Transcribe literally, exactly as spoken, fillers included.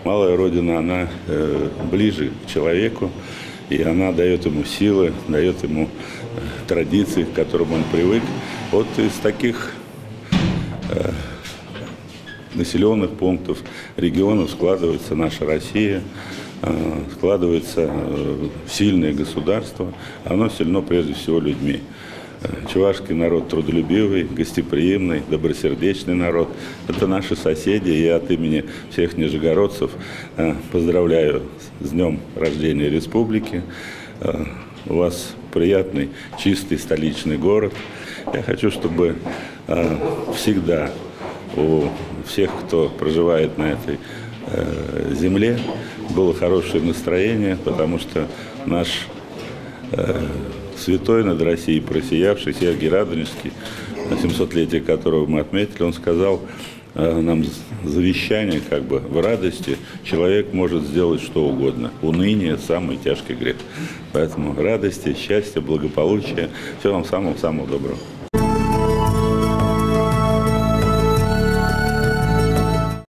малая Родина, она э, ближе к человеку, и она дает ему силы, дает ему э, традиции, к которым он привык. Вот из таких э, населенных пунктов, регионов складывается наша Россия, э, складывается э, сильное государство. Оно сильно прежде всего людьми. Чувашский народ трудолюбивый, гостеприимный, добросердечный народ. Это наши соседи. Я от имени всех нижегородцев поздравляю с днем рождения республики. У вас приятный, чистый столичный город. Я хочу, чтобы всегда у всех, кто проживает на этой земле, было хорошее настроение, потому что наш святой над Россией, просиявший Сергий Радонежский, семисотлетие которого мы отметили, он сказал э, нам завещание, как бы, в радости человек может сделать что угодно. Уныние – самый тяжкий грех. Поэтому радости, счастья, благополучия. Всего вам самого-самого доброго.